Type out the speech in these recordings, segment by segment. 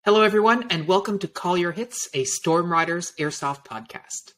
Hello, everyone, and welcome to Call Your Hits, a Storm Riders airsoft podcast.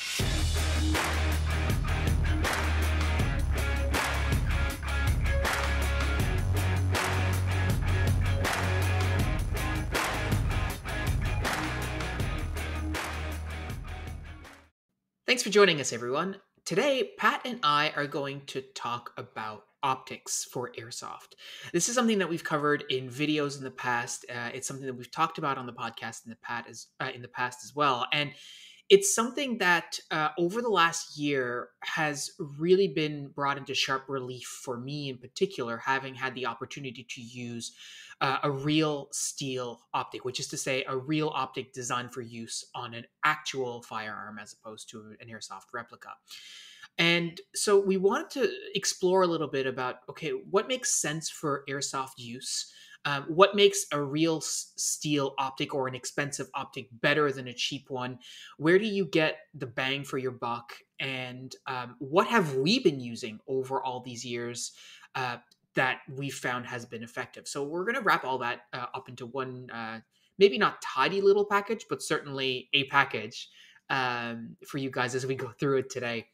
Thanks for joining us, everyone. Today, Pat and I are going to talk about optics for airsoft. This is something that we've covered in videos in the past. It's something that we've talked about on the podcast in the past as well, and it's something that over the last year has really been brought into sharp relief for me in particular, having had the opportunity to use a real steel optic, which is to say a real optic designed for use on an actual firearm as opposed to an airsoft replica. And so we wanted to explore a little bit about, okay, what makes sense for airsoft use? What makes a real steel optic or an expensive optic better than a cheap one? Where do you get the bang for your buck? And what have we been using over all these years that we've found has been effective? So we're going to wrap all that up into one, maybe not tidy little package, but certainly a package for you guys as we go through it today.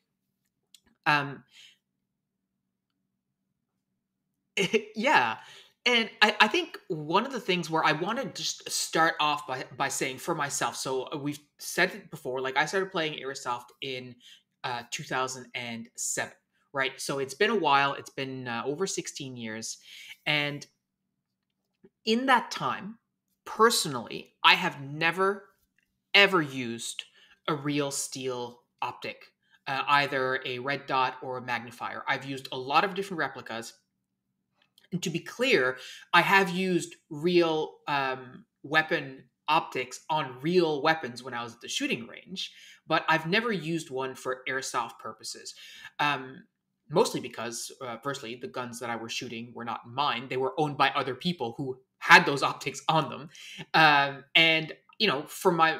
Yeah. And I think one of the things where I want to just start off by saying for myself, so we've said it before, like I started playing airsoft in 2007, right? So it's been a while. It's been over 16 years. And in that time, personally, I have never, ever used a real steel optic, either a red dot or a magnifier. I've used a lot of different replicas. And to be clear, I have used real weapon optics on real weapons when I was at the shooting range, but I've never used one for airsoft purposes. Mostly because, firstly, the guns that I was shooting were not mine. They were owned by other people who had those optics on them. And, you know, for my...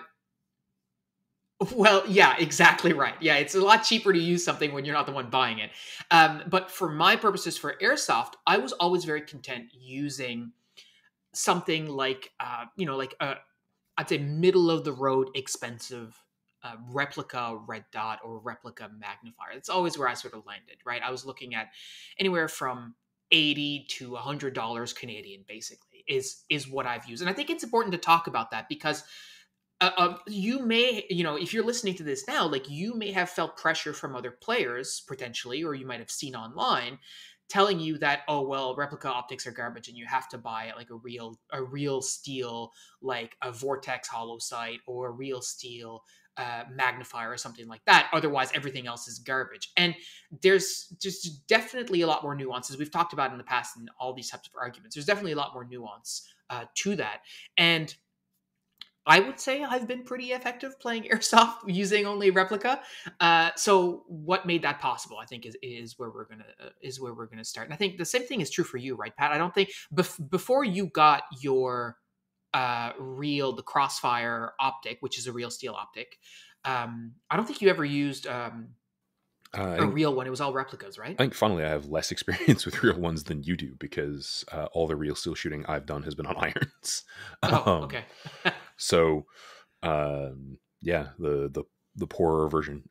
Well, yeah, exactly right. Yeah, it's a lot cheaper to use something when you're not the one buying it. But for my purposes for airsoft, I was always very content using something like, I'd say middle of the road, expensive replica red dot or replica magnifier. That's always where I sort of landed, right? I was looking at anywhere from $80 to $100 Canadian, basically, is what I've used. And I think it's important to talk about that because you may, if you're listening to this now, like you may have felt pressure from other players potentially, or you might have seen online telling you that, oh, well, replica optics are garbage and you have to buy like a real steel, like a Vortex hollow sight or a real steel magnifier or something like that. Otherwise, everything else is garbage. And there's just definitely a lot more nuances we've talked about in the past in all these types of arguments. There's definitely a lot more nuance to that. And I would say I've been pretty effective playing airsoft using only replica. So what made that possible? I think is where we're gonna start. And I think the same thing is true for you, right, Pat? I don't think before you got your the Crossfire optic, which is a real steel optic, I don't think you ever used a real one. It was all replicas, right? I think, funnily, I have less experience with real ones than you do because all the real steel shooting I've done has been on irons. Oh, okay. So, yeah, the poorer version.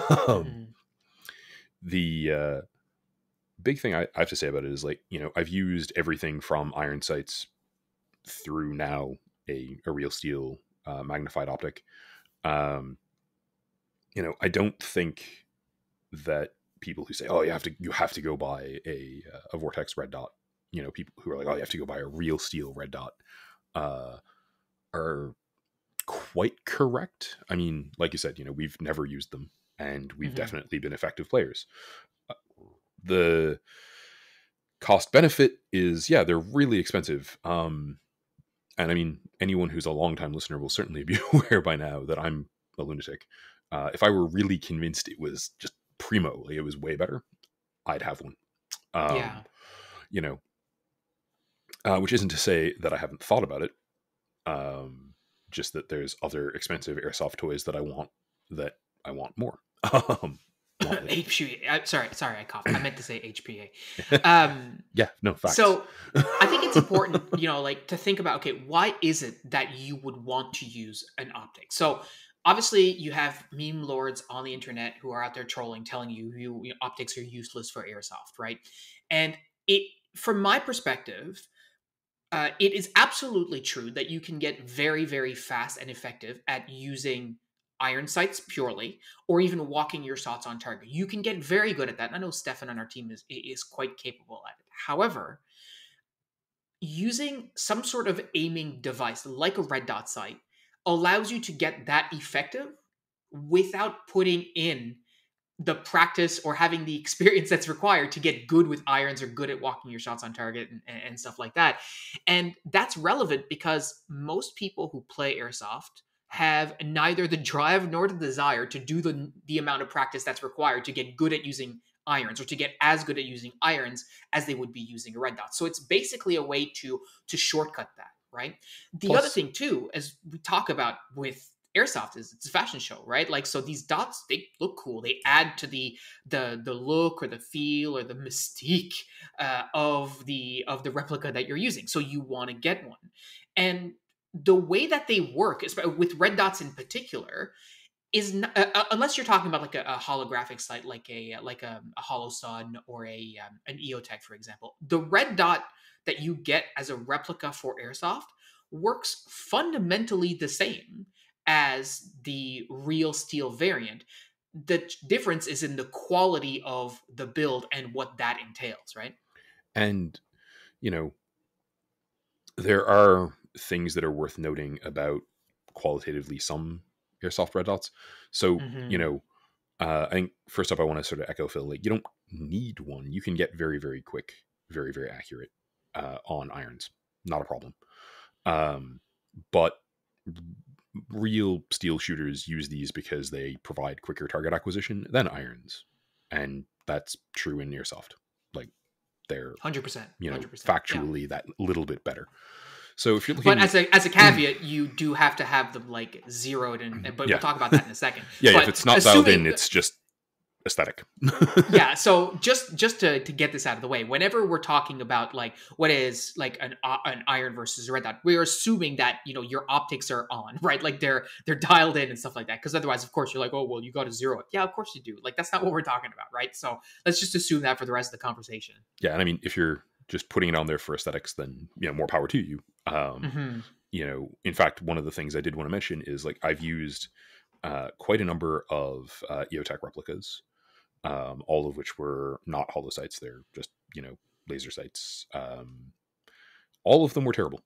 The big thing I have to say about it is, like, I've used everything from iron sights through now a real steel magnified optic. I don't think that people who say, "Oh, you have to go buy a Vortex red dot," people who are like, "Oh, you have to go buy a real steel red dot," are quite correct. I mean, like you said, we've never used them, and we've definitely been effective players. The cost benefit is, yeah, they're really expensive. And I mean, anyone who's a longtime listener will certainly be aware by now that I'm a lunatic. If I were really convinced it was just primo, like it was way better, I'd have one. Yeah. Which isn't to say that I haven't thought about it. Just that there's other expensive airsoft toys that I want more. Lovely. HPA. Sorry, I coughed. I meant to say HPA. Um, Yeah, no facts. so I think it's important, like to think about, okay, why is it that you would want to use an optic? So obviously you have meme lords on the internet who are out there trolling, telling you optics are useless for airsoft, right? And it, from my perspective, it is absolutely true that you can get very, very fast and effective at using iron sights purely, or even walking your shots on target. You can get very good at that. And I know Stefan on our team is quite capable at it. However, using some sort of aiming device like a red dot sight allows you to get that effective without putting in the practice or having the experience that's required to get good with irons or good at walking your shots on target and stuff like that. And that's relevant because most people who play airsoft have neither the drive nor the desire to do the amount of practice that's required to get good at using irons or to get as good at using irons as they would be using a red dot. So it's basically a way to shortcut that, right? The other Plus, thing too, as we talk about with airsoft, is it's a fashion show, right? Like, so these dots, they look cool, they add to the look or the feel or the mystique of the replica that you're using, so you want to get one. And the way that they work is with red dots in particular is not, unless you're talking about like a holographic site like a hollow sun or an eotech, for example, the red dot that you get as a replica for airsoft works fundamentally the same as the real steel variant. The difference is in the quality of the build and what that entails, right? and you know, there are things that are worth noting about qualitatively some airsoft red dots. So, Hmm. I think first up, I want to sort of echo Phil. Like, you don't need one. You can get very, very quick, very, very accurate on irons. Not a problem. Um, but real steel shooters use these because they provide quicker target acquisition than irons, and that's true in airsoft. Like, they're 100%, 100%, yeah. factually that little bit better. So if you're But looking, as a caveat, you do have to have them like zeroed, but we'll yeah, talk about that in a second. yeah, if But it's not dialed in, assuming, it's just aesthetic. yeah, so just to get this out of the way, whenever we're talking about like what is like an iron versus a red dot, we're assuming that your optics are on, right? Like they're dialed in and stuff like that. Because otherwise, of course, you're like, oh well, you got to zero it. Yeah, of course you do. Like, that's not what we're talking about, right? So let's just assume that for the rest of the conversation. Yeah, and I mean, if you're just putting it on there for aesthetics, then more power to you. Hmm. In fact, one of the things I did want to mention is, like, I've used quite a number of EOTech replicas, all of which were not hollow sights. They're just laser sights. All of them were terrible.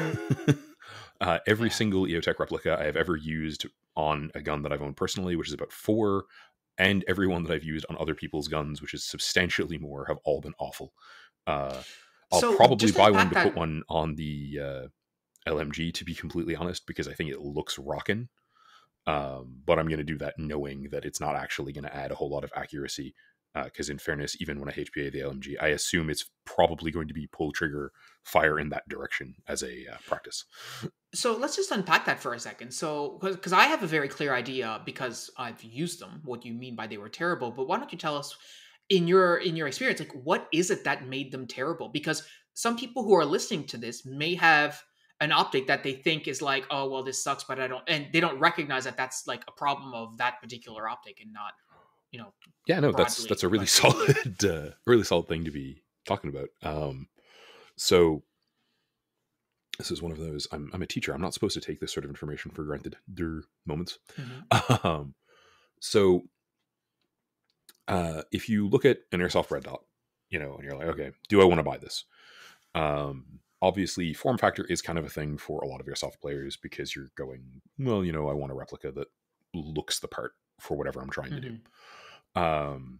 Every Yeah. single EOTech replica I have ever used on a gun that I've owned personally, which is about 4, and every one that I've used on other people's guns, which is substantially more, have all been awful. Uh, I'll So probably just to buy one unpack to put that. one on the LMG, to be completely honest, because I think it looks rockin'. But I'm going to do that knowing that it's not actually going to add a whole lot of accuracy. Because in fairness, even when I HPA the LMG, I assume it's probably going to be pull trigger fire in that direction as a practice. So let's just unpack that for a second. So, because I have a very clear idea because I've used them, what you mean by they were terrible. But why don't you tell us, in your experience, like what is it that made them terrible? Because some people who are listening to this may have an optic that they think is like, oh well, this sucks, but I don't, and they don't recognize that that's like a problem of that particular optic and not, you know, Yeah, no, that's broadly a really running through the field. solid, really solid thing to be talking about. So this is one of those. I'm a teacher. I'm not supposed to take this sort of information for granted. Der moments. Hmm. Um, so if you look at an airsoft red dot, and you're like, okay, do I want to buy this? Obviously, form factor is kind of a thing for a lot of airsoft players because you're going, well, I want a replica that looks the part for whatever I'm trying to do. Hmm. Um,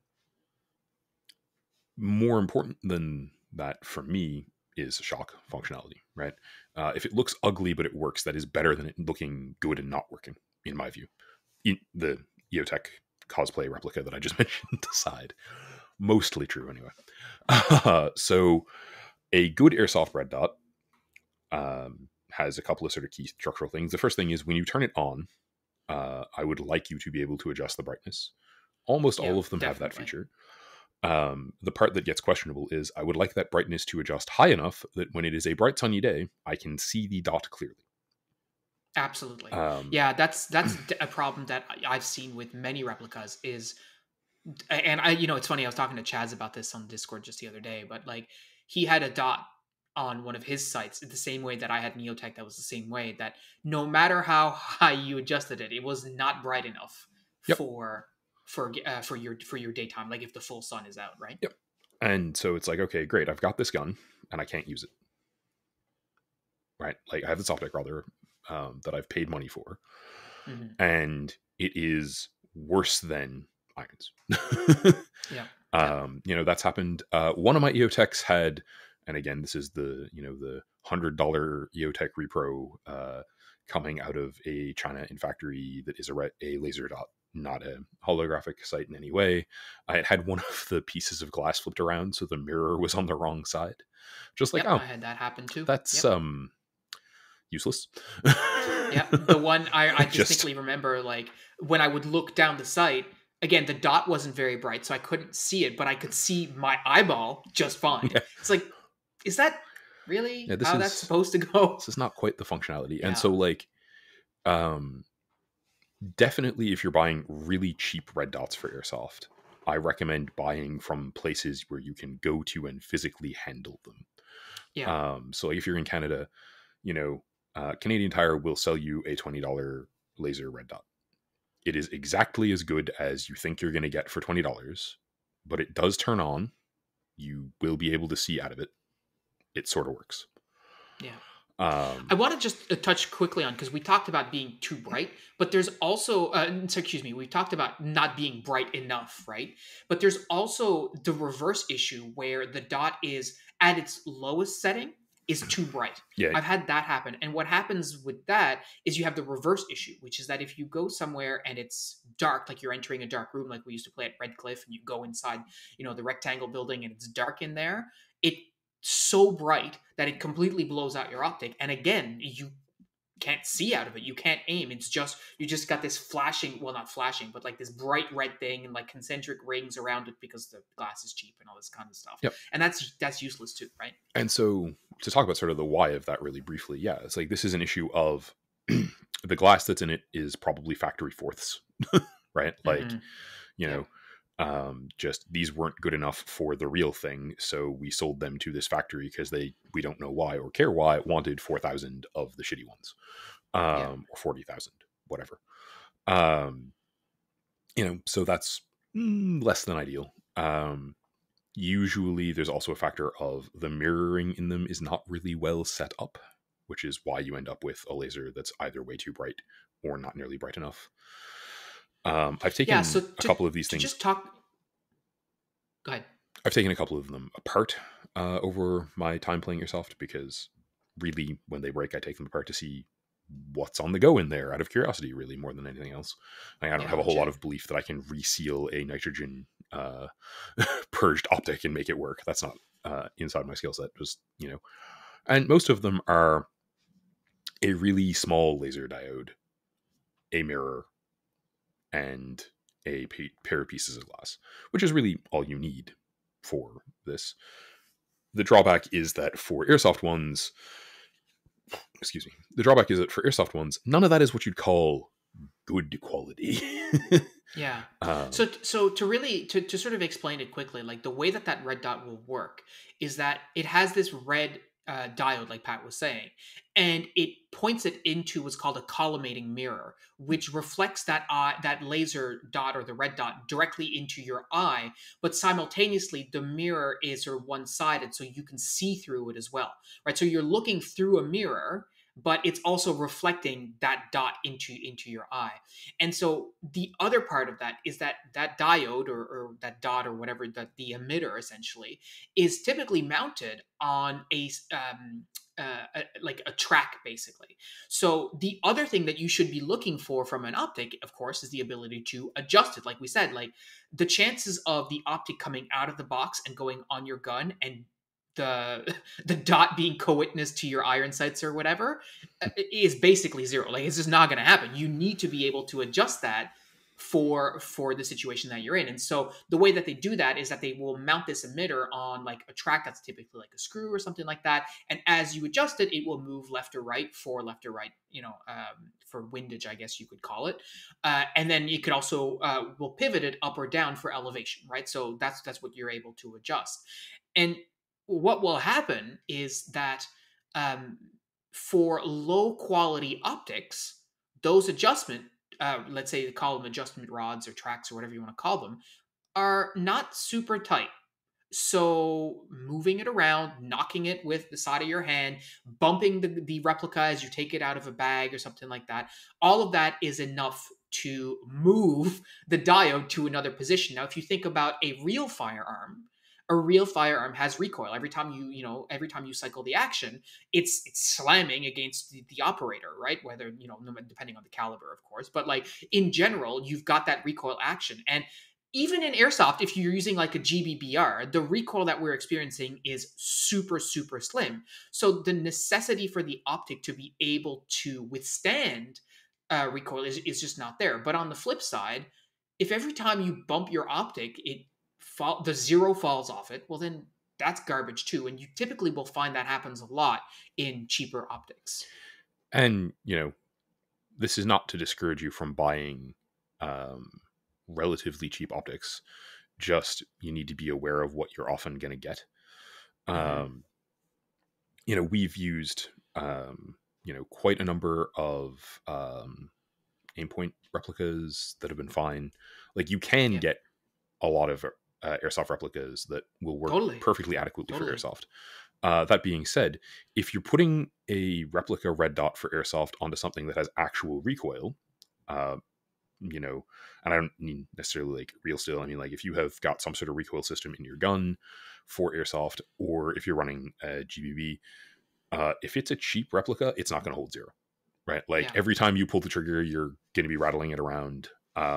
More important than that for me is shock functionality, right? If it looks ugly but it works, that is better than it looking good and not working, in my view. The EOTech cosplay replica that I just mentioned aside, mostly true anyway. So a good airsoft red dot has a couple of sort of key structural things. The first thing is when you turn it on, I would like you to be able to adjust the brightness. Almost Yeah, all of them have that definitely. feature. The part that gets questionable is I would like that brightness to adjust high enough that when it is a bright sunny day, I can see the dot clearly. Absolutely. Um, Yeah, a problem that I've seen with many replicas is, and it's funny. I was talking to Chaz about this on Discord just the other day, but like he had a dot on one of his sites the same way that I had Neotech. That was the same way that no matter how high you adjusted it, it was not bright enough yep, for for your daytime. Like if the full sun is out, right? yep. And so it's like, okay, great. I've got this gun and I can't use it. Right? Like I have this optic rather that I've paid money for, Hmm. and it is worse than irons. Yeah. Yeah. That's happened. One of my EOTechs had, and again, this is the $100 EOTech repro coming out of a China in factory that is a laser dot, not a holographic sight in any way. I had one of the pieces of glass flipped around, so the mirror was on the wrong side. Just like, Yep. oh, I had that happen too. that's Yep. useless. Yeah, the one I Just distinctly remember, like when I would look down the sight, again, the dot wasn't very bright, so I couldn't see it, but I could see my eyeball just fine. yeah, It's like, is that yeah. really This how that's is supposed to go? this is not quite the functionality, and so Yeah. like, um, definitely if you're buying really cheap red dots for airsoft, I recommend buying from places where you can go to and physically handle them. Yeah. So like if you're in Canada, you know, Canadian Tire will sell you a $20 laser red dot. It is exactly as good as you think you're going to get for $20, but it does turn on. You will be able to see out of it. It sort of works. Yeah. I Um, want to just touch quickly on, because we talked about being too bright, but there's also, excuse me, we talked about not being bright enough, right? But there's also the reverse issue where the dot is at its lowest setting is too bright. yeah, I've had that happen. And what happens with that is you have the reverse issue, which is that if you go somewhere and it's dark, like you're entering a dark room, like we used to play at Red Cliff, and you go inside, the rectangle building and it's dark in there, it so bright that it completely blows out your optic. And again, you can't see out of it. You can't aim. It's just you just got this flashing, well, not flashing, but like this bright red thing and like concentric rings around it because the glass is cheap and all this kind of stuff. yep. And that's useless too, right? And so to talk about sort of the why of that really briefly, yeah, it's like this is an issue of the glass that's in it is probably factory fourths, right? Like, Mm-hmm. you Yeah. know, just these weren't good enough for the real thing, so we sold them to this factory because we don't know why or care why wanted 4,000 of the shitty ones, Yeah. or 40,000, whatever. Um, so that's less than ideal. Usually there's also a factor of the mirroring in them is not really well set up, which is why you end up with a laser that's either way too bright or not nearly bright enough. I've Yeah. taken So a couple of these to things. just talk. Go ahead. I've taken a couple of them apart over my time playing Airsoft because really, when they break, I take them apart to see what's on the go in there out of curiosity, really, more than anything else. Like, I don't Yeah. have a whole lot Legit. of belief that I can reseal a nitrogen purged optic and make it work. That's not inside my skill set. And most of them are a really small laser diode, a mirror, and a pair of pieces of glass, which is really all you need for this. The drawback is that for airsoft ones, excuse me, the drawback is that for airsoft ones, none of that is what you'd call good quality. Yeah. um, So to really to sort of explain it quickly, like the way that red dot will work is that it has this red diode, like Pat was saying, and it points it into what's called a collimating mirror, which reflects that laser dot or the red dot directly into your eye, but simultaneously the mirror is sort of one sided, so you can see through it as well, right? So you're looking through a mirror, but it's also reflecting that dot into your eye. And so the other part of that is that diode or that dot or whatever, that the emitter essentially is typically mounted on like a track basically. So the other thing that you should be looking for from an optic, of course, is the ability to adjust it. Like we said, like the chances of the optic coming out of the box and going on your gun and the the dot being co-witness to your iron sights or whatever is basically zero. Like it's just not going to happen. You need to be able to adjust that for the situation that you're in. And so the way that they do that is that they will mount this emitter on like a track that's typically like a screw or something like that. And as you adjust it, it will move left or right for left or right, for windage, I guess you could call it. And then you could also will pivot it up or down for elevation, right? So that's what you're able to adjust. And what will happen is that um, for low quality optics, those adjustment, let's say they call them adjustment rods or tracks or whatever you want to call them, are not super tight. So moving it around, knocking it with the side of your hand, bumping the replica as you take it out of a bag or something like that, all of that is enough to move the diode to another position. Now, if you think about a real firearm has recoil. Every time you cycle the action, it's slamming against the operator, right? Whether, depending on the caliber, of course. But like in general, you've got that recoil action. And even in airsoft, if you're using like a GBBR, the recoil that we're experiencing is super, super slim. So the necessity for the optic to be able to withstand recoil is just not there. But on the flip side, if every time you bump your optic, the zero falls off it, well then that's garbage too. And you typically will find that happens a lot in cheaper optics. And this is not to discourage you from buying relatively cheap optics. Just you need to be aware of what you're often going to get. We've used quite a number of aimpoint replicas that have been fine. Like you can get a lot of airsoft replicas that will work perfectly adequately for airsoft. That being said, if you're putting a replica red dot for airsoft onto something that has actual recoil, and I don't mean necessarily like real steel. I mean, like if you have got some sort of recoil system in your gun for airsoft, or if you're running a GBB, if it's a cheap replica, it's not going to hold zero, right? Like every time you pull the trigger, you're going to be rattling it around.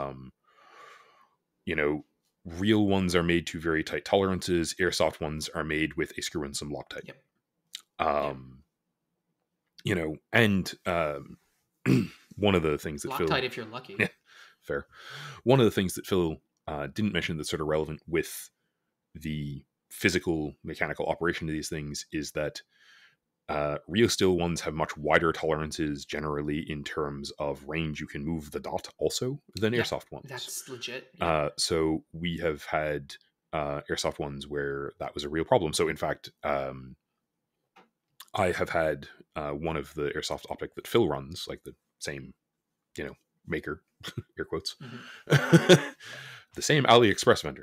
Real ones are made to very tight tolerances. Airsoft ones are made with a screw and some Loctite. And one of the things that Loctite, if you're lucky. Yeah, fair. One of the things that Phil didn't mention that's sort of relevant with the physical mechanical operation of these things is that real steel ones have much wider tolerances generally in terms of range you can move the dot also than airsoft ones. That's legit. So we have had airsoft ones where that was a real problem. So in fact, I have had one of the airsoft optic that Phil runs, like the same, maker, air quotes, the same AliExpress vendor.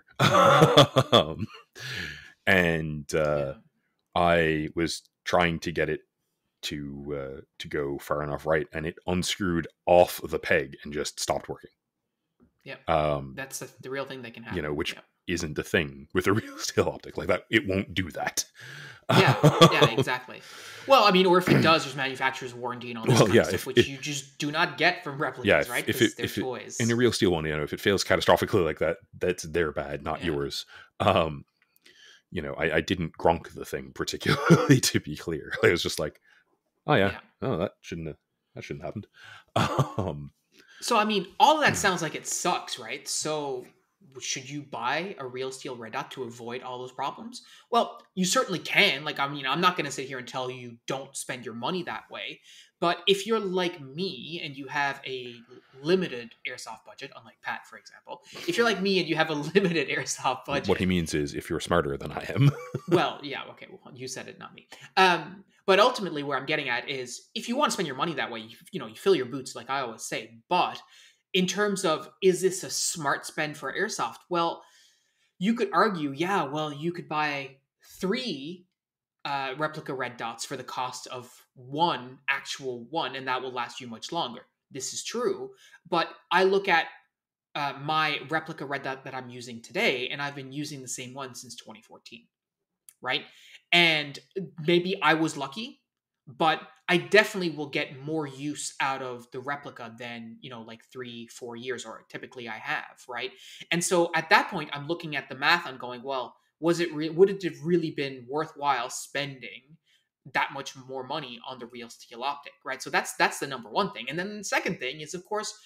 I was trying to get it to go far enough right, and it unscrewed off the peg and just stopped working. That's the real thing that can happen. Which isn't the thing with a real steel optic like that. It won't do that. Yeah, exactly. Well, I mean, or if it does, there's manufacturer's warranty and all this kind of stuff, which you just do not get from replicas, right? Because they're toys. In a real steel one, if it fails catastrophically like that, that's their bad, not yours. I didn't grunk the thing particularly, to be clear. I was just like, that shouldn't have happened. So, I mean, all of that sounds like it sucks, right? So should you buy a real steel red dot to avoid all those problems? Well, you certainly can. Like, I mean, I'm not going to sit here and tell you don't spend your money that way. But if you're like me and you have a limited airsoft budget, unlike Pat, for example, if you're like me and you have a limited airsoft budget. What he means is if you're smarter than I am. Well, yeah, okay. Well, you said it, not me. But ultimately where I'm getting at is if you want to spend your money that way, you fill your boots, like I always say. But in terms of, is this a smart spend for airsoft? Well, you could argue, you could buy 3 replica red dots for the cost of one actual one, and that will last you much longer. This is true, but I look at my replica red dot that I'm using today, and I've been using the same one since 2014, right? And maybe I was lucky, but I definitely will get more use out of the replica than, like 3-4 years, or typically I have, right? And so at that point, I'm looking at the math and going, well, would it have really been worthwhile spending that much more money on the real steel optic, right? So that's the number one thing. And then the second thing is, of course,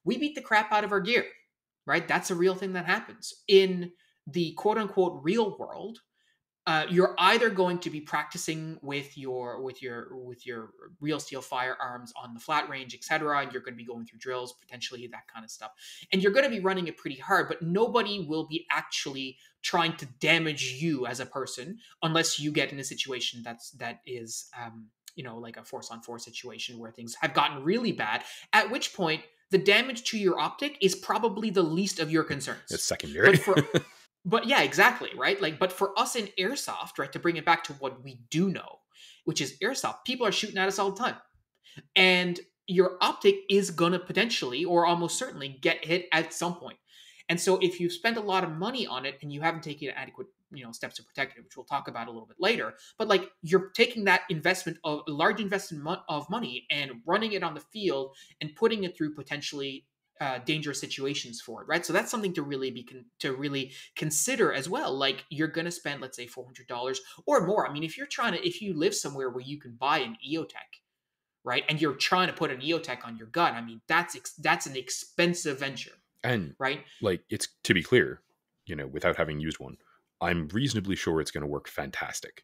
we beat the crap out of our gear, right? That's a real thing that happens in the quote unquote real world. You're either going to be practicing with your real steel firearms on the flat range, etc., and you're going to be going through drills, potentially that kind of stuff, and you're going to be running it pretty hard. But nobody will be actually trying to damage you as a person unless you get in a situation that is like a force on force situation where things have gotten really bad. At which point, the damage to your optic is probably the least of your It's concerns. secondary. But for but yeah, exactly, right? Like, but for us in airsoft, right, to bring it back to what we do know, which is airsoft, people are shooting at us all the time. And your optic is gonna potentially or almost certainly get hit at some point. And so if you've spent a lot of money on it and you haven't taken adequate, steps to protect it, which we'll talk about a little bit later, but like you're taking that investment of a large investment of money and running it on the field and putting it through potentially dangerous situations for it, right? So that's something to really to really consider as well. Like you're going to spend, let's say, $400 or more. I mean, if you live somewhere where you can buy an EOTech, right, and you're trying to put an EOTech on your gun, I mean, that's an expensive venture, And right? like, it's to be clear, without having used one, I'm reasonably sure it's going to work fantastic.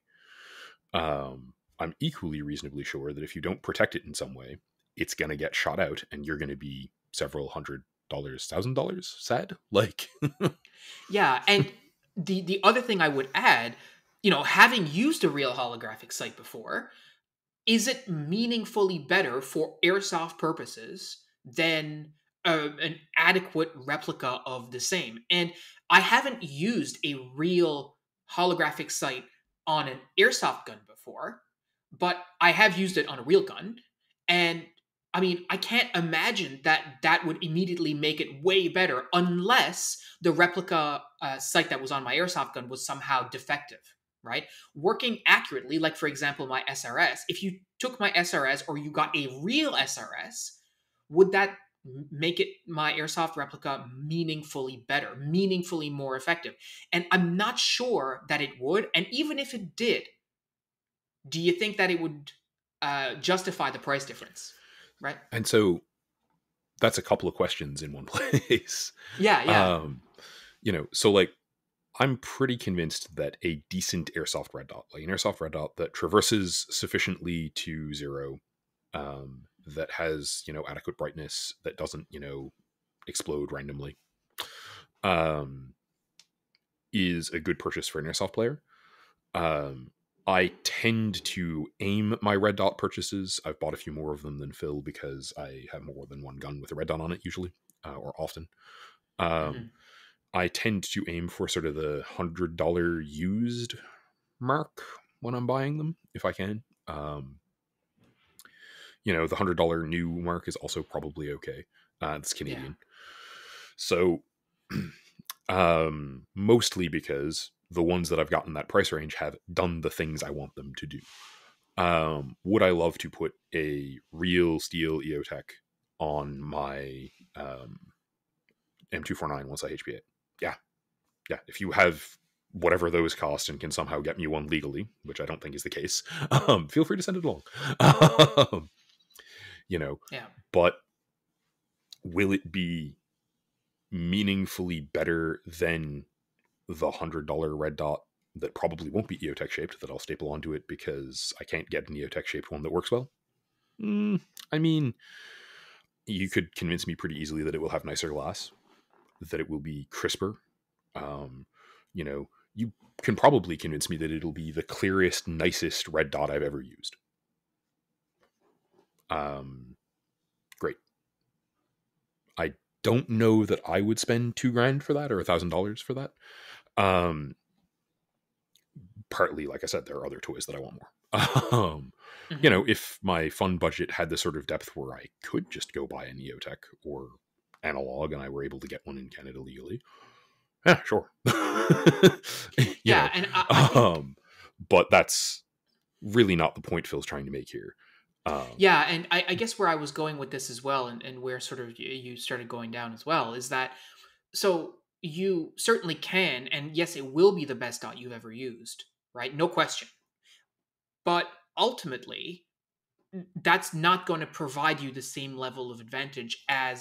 I'm equally reasonably sure that if you don't protect it in some way, it's going to get shot out and you're going to be several $100s, $1,000 sad. Like, Yeah, and the other thing I would add, having used a real holographic sight before, is it meaningfully better for airsoft purposes than an adequate replica of the same? And I haven't used a real holographic sight on an airsoft gun before, but I have used it on a real gun. And I mean, I can't imagine that that would immediately make it way better unless the replica sight that was on my airsoft gun was somehow defective, right? Working accurately, like for example, my SRS, if you took my SRS or you got a real SRS, would that make it my airsoft replica meaningfully better, meaningfully more effective? And I'm not sure that it would. And even if it did, do you think that it would justify the price difference? Right? and so that's a couple of questions in one place. Yeah, yeah. um, so like, I'm pretty convinced that a decent airsoft red dot, like an airsoft red dot that traverses sufficiently to zero, that has, adequate brightness, that doesn't, explode randomly, um, is a good purchase for an airsoft player. Um, I tend to aim my red dot purchases. I've bought a few more of them than Phil because I have more than one gun with a red dot on it usually, or often. Um, Hmm. I tend to aim for sort of the $100 used mark when I'm buying them, if I can. The $100 new mark is also probably okay. It's Yeah. Canadian. So, mostly because the ones that I've got in that price range have done the things I want them to do. Would I love to put a real steel EOTech on my M249 once I HP it? Yeah. Yeah. If you have whatever those cost and can somehow get me one legally, which I don't think is the case, feel free to send it along. Um, you know, Yeah. but will it be meaningfully better than the $100 red dot that probably won't be EOTech shaped that I'll staple onto it because I can't get an EOTech shaped one that works well? I mean, you could convince me pretty easily that it will have nicer glass, that it will be crisper. You can probably convince me that it'll be the clearest, nicest red dot I've ever used. Great. I don't know that I would spend $2,000 for that or $1,000 for that. Partly, like I said, there are other toys that I want more. Hmm. If my fund budget had the sort of depth where I could just go buy a Neotech or analog and I were able to get one in Canada legally, yeah, sure. you Yeah, know, and I think but that's really not the point Phil's trying to make here. Um, yeah, and I guess where I was going with this as well, and where sort of you started going down as well, is that so you certainly can, and yes, it will be the best dot you've ever used, right? No question. But ultimately, that's not going to provide you the same level of advantage as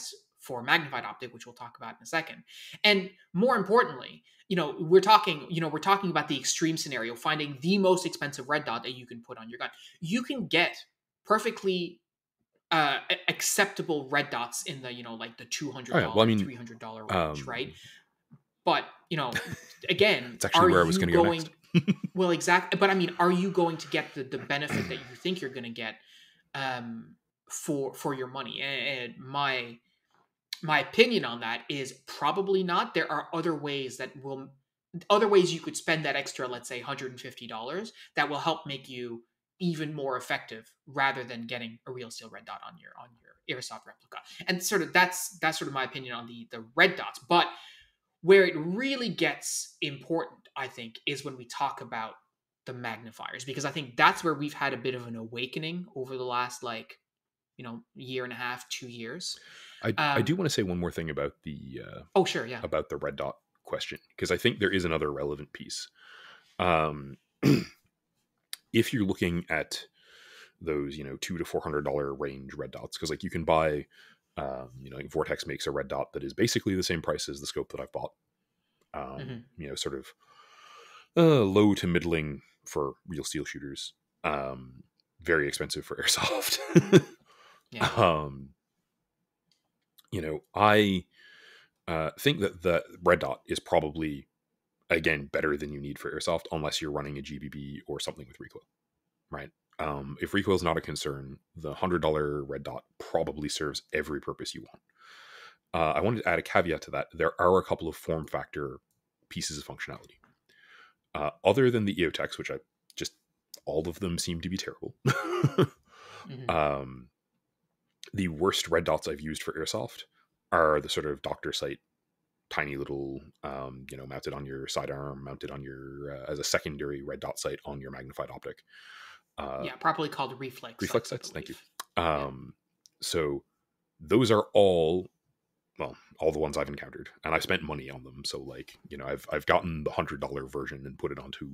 for magnified optic, which we'll talk about in a second. And more importantly, we're talking about the extreme scenario, finding the most expensive red dot that you can put on your gun. You can get perfectly acceptable red dots in the like the two hundred Oh yeah. Well, I dollar, mean, $300 range, um, right? But again, it's actually are where I was you going to go next. going? Well, exactly. But I mean, are you going to get the benefit that you think you're going to get um, for your money? And my opinion on that is probably not. There are other ways you could spend that extra, let's say $150, that will help make you even more effective rather than getting a real steel red dot on your airsoft replica. And sort of that's sort of my opinion on the red dots. But where it really gets important, I think, is when we talk about the magnifiers, because I think that's where we've had a bit of an awakening over the last year and a half, 2 years. I do want to say one more thing Oh, sure, yeah. about the red dot question, because I think there is another relevant piece. Um, if you're looking at those, $200 to $400 range red dots, because like you can buy, like Vortex makes a red dot that is basically the same price as the scope that I've bought. Hmm. Sort of low to middling for real steel shooters. Very expensive for airsoft. Yeah. um, I think that the red dot is probably, again, better than you need for airsoft, unless you're running a GBB or something with recoil, right? If recoil is not a concern, the $100 red dot probably serves every purpose you want. I wanted to add a caveat to that. There are a couple of form factor pieces of functionality. Other than the EOTechs, which all of them seem to be terrible. Hmm. um, the worst red dots I've used for airsoft are the sort of doctor sight, tiny little, mounted on your sidearm, mounted on your, as a secondary red dot sight on your magnified optic. Yeah, properly called reflex Reflex sights, I sights, thank you. believe. Yeah. So those are all the ones I've encountered, and I've spent money on them. So like, I've gotten the $100 version and put it onto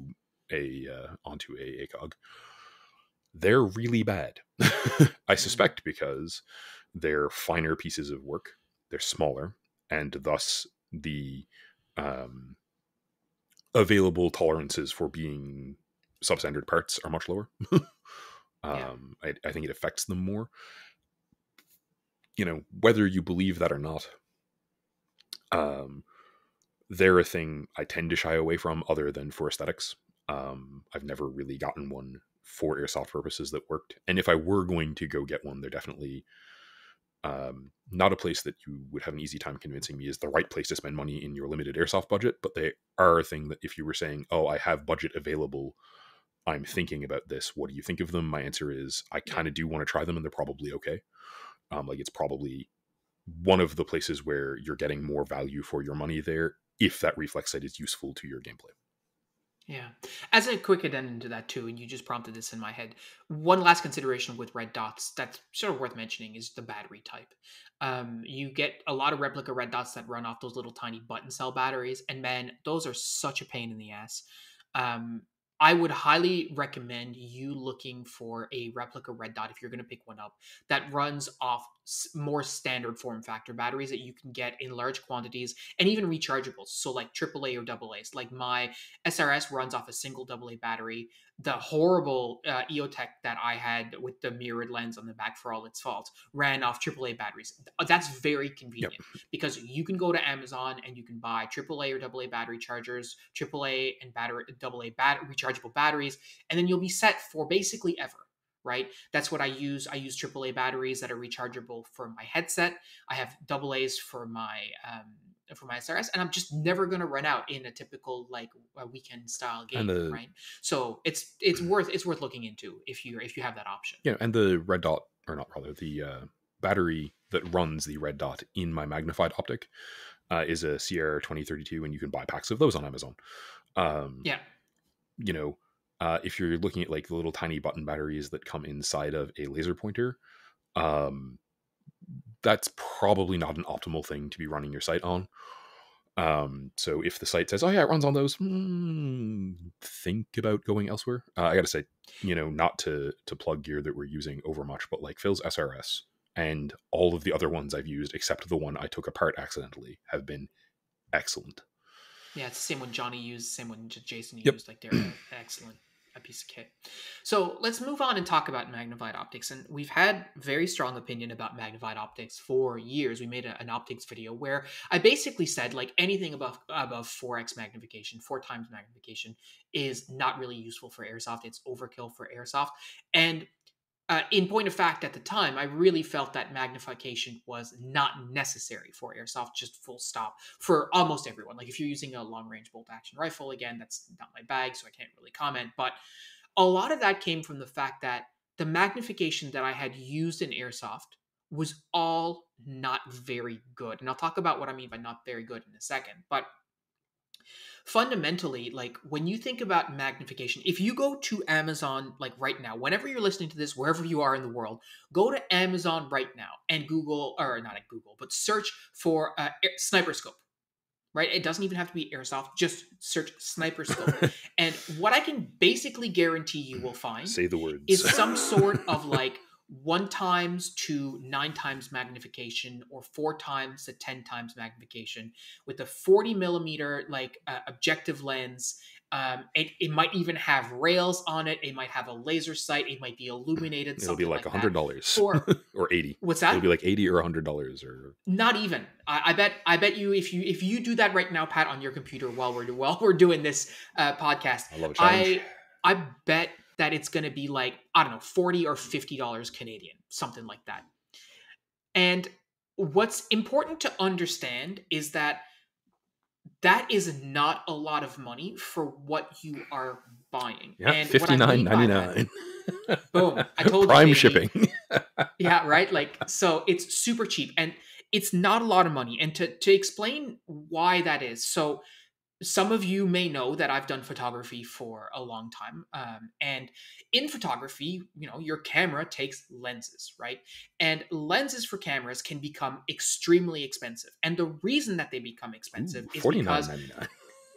a ACOG. They're really bad. I Hmm. suspect because they're finer pieces of work, they're smaller, and thus the um, available tolerances for being substandard parts are much lower. Yeah. I think it affects them more. Whether you believe that or not, um, they're a thing I tend to shy away from, other than for aesthetics. I've never really gotten one for airsoft purposes that worked. And if I were going to go get one, they're definitely not a place that you would have an easy time convincing me is the right place to spend money in your limited airsoft budget. But they are a thing that if you were saying, oh, I have budget available, I'm thinking about this, what do you think of them? My answer is I Yeah. kind of do want to try them, and they're probably okay. Like it's probably one of the places where you're getting more value for your money there, if that reflex sight is useful to your gameplay. Yeah. As a quick addendum to that too, and you just prompted this in my head. One last consideration with red dots that's sort of worth mentioning is the battery type. You get a lot of replica red dots that run off those little tiny button cell batteries, and man, those are such a pain in the ass. Um, I would highly recommend you looking for a replica red dot if you're going to pick one up that runs off more standard form factor batteries that you can get in large quantities and even rechargeables. So like AAA or AA's. Like my SRS runs off a single AA battery. The horrible EOTech that I had with the mirrored lens on the back for all its faults ran off AAA batteries. That's very Yep. convenient because you can go to Amazon and you can buy AAA or AA battery chargers, AAA and AA rechargeable batteries, and then you'll be set for basically ever. Right, that's what I use. I use AAA batteries that are rechargeable for my headset. I have AA's for my SRS, and I'm just never going to run out in a typical like a weekend style And game, the right? So it's worth looking into if you have that option. and the red dot, or not rather, the battery that runs the red dot in my magnified optic is a Sierra 2032, and you can buy packs of those on Amazon. Um, Yeah, you know, if you're looking at like the little tiny button batteries that come inside of a laser pointer, um, that's probably not an optimal thing to be running your sight on. So if the site says, "Oh yeah, it runs on those," think about going elsewhere. I gotta say, not to plug gear that we're using over much, but like Phil's SRS And all of the other ones I've used, except the one I took apart accidentally, have been excellent. Yeah, it's the same one Johnny used, same one Jason Yep. used. Like they're excellent, a piece of kit. So let's move on and talk about magnified optics. And we've had very strong opinion about magnified optics for years. We made an optics video where I basically said like anything above 4x magnification, 4 times magnification, is not really useful for airsoft. It's overkill for airsoft. And in point of fact, at the time, I really felt that magnification was not necessary for airsoft, just full stop, for almost everyone. Like if you're using a long range bolt action rifle, again, that's not my bag, so I can't really comment. But a lot of that came from the fact that the magnification that I had used in airsoft was all not very good. And I'll talk about what I mean by not very good in a second. But fundamentally, like when you think about magnification, if you go to Amazon like right now, whenever you're listening to this, wherever you are in the world, go to Amazon right now and Google, or not at Google, but search for sniper scope. Right, it doesn't even have to be airsoft. Just search sniper scope, and what I can basically guarantee you will find Say the words. is some sort of like 1 times to 9 times magnification or 4 times to 10 times magnification with a 40 millimeter like objective lens. It might even have rails on it. It might have a laser sight. It might be illuminated. It'll be Something like like that. $100 For or 80. what's It'll that? be like 80 or $100 or Not even. I bet you if you do that right now, Pat, on your computer while we're doing this podcast, I love a challenge. I bet that it's going to be like, I don't know, $40 or $50 Canadian, something like that. And what's important to understand is that that is not a lot of money for what you are buying. Yeah, And what I mean by that, $59.99. boom, I told you, Prime baby. shipping. Yeah, right. Like, so it's super cheap and it's not a lot of money. And to explain why that is, so some of you may know that I've done photography for a long time. And in photography, you know, your camera takes lenses, right? And lenses for cameras can become extremely expensive. And the reason that they become expensive Ooh, is because $49.99.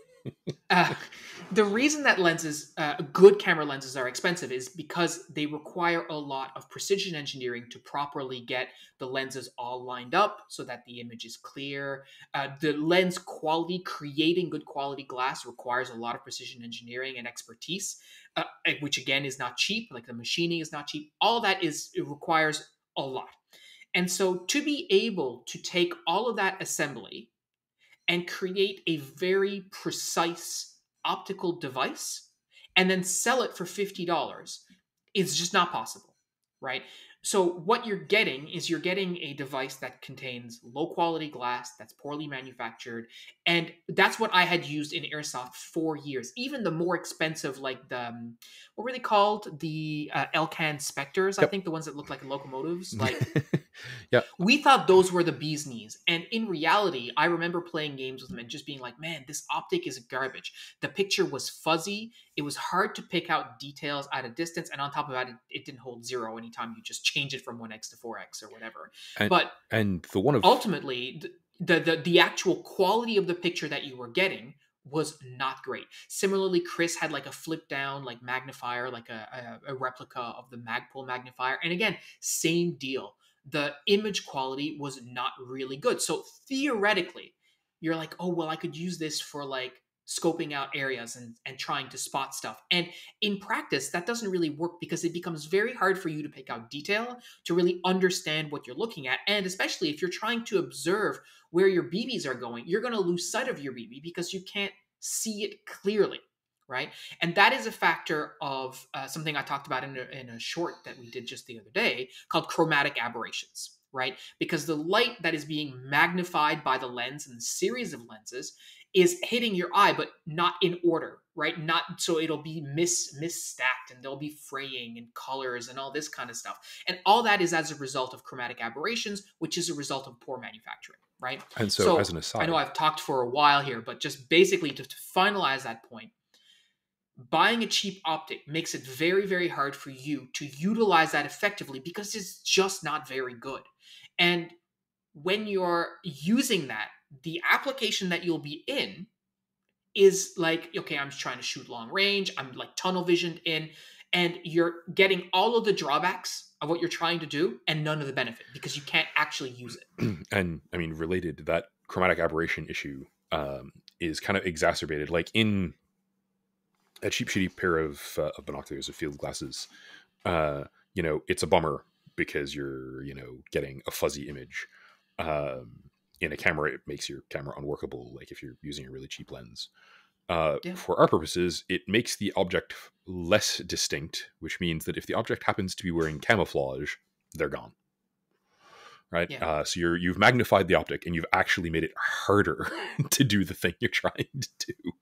uh, the reason that good camera lenses are expensive is because they require a lot of precision engineering to properly get the lenses all lined up so that the image is clear. The lens quality, creating good quality glass requires a lot of precision engineering and expertise, which again is not cheap. Like the machining is not cheap. All that it requires a lot. And so to be able to take all of that assembly and create a very precise optical device and then sell it for $50 is just not possible, right? So what you're getting a device that contains low quality glass that's poorly manufactured, and that's what I had used in airsoft for years. Even the more expensive, like the what were they called? The Elcan Spectres, I Yep. think, the ones that look like locomotives. Like Yeah. we thought those were the bee's knees. And in reality, I remember playing games with them and just being like, man, this optic is garbage. The picture was fuzzy. It was hard to pick out details at a distance. And on top of that, it didn't hold zero anytime you just change it from 1x to 4x or whatever. And, But and the one of ultimately, the actual quality of the picture that you were getting was not great. Similarly, Chris had like a flip down like magnifier, like a replica of the Magpul magnifier. And again, same deal. The image quality was not really good. So theoretically, you're like, oh, well, I could use this for like scoping out areas and trying to spot stuff. And in practice, that doesn't really work because it becomes very hard for you to pick out detail, to really understand what you're looking at. And especially if you're trying to observe where your BBs are going, you're going to lose sight of your BB because you can't see it clearly, right? And that is a factor of something I talked about in a short that we did just the other day called chromatic aberrations, right? Because the light that is being magnified by the lens and the series of lenses is hitting your eye, but not in order, right? Not so it'll be misstacked and there'll be fraying and colors and all this kind of stuff. And all that is as a result of chromatic aberrations, which is a result of poor manufacturing, right? and so as So an I know aside, I've talked for a while here, but just basically to finalize that point, buying a cheap optic makes it very, very hard for you to utilize that effectively because it's just not very good. And when you're using that, the application that you'll be in is like, okay, I'm trying to shoot long range, I'm like tunnel visioned in, and you're getting all of the drawbacks of what you're trying to do and none of the benefit because you can't actually use it. And I mean, related to that chromatic aberration issue is kind of exacerbated. Like in a cheap, shitty pair of binoculars or field glasses, uh, it's a bummer because you're, getting a fuzzy image. In a camera, it makes your camera unworkable. Like if you're using a really cheap lens. Yeah. For our purposes, it makes the object less distinct, which means that if the object happens to be wearing camouflage, they're gone. Right? Yeah. So you've magnified the optic and you've actually made it harder to do the thing you're trying to do.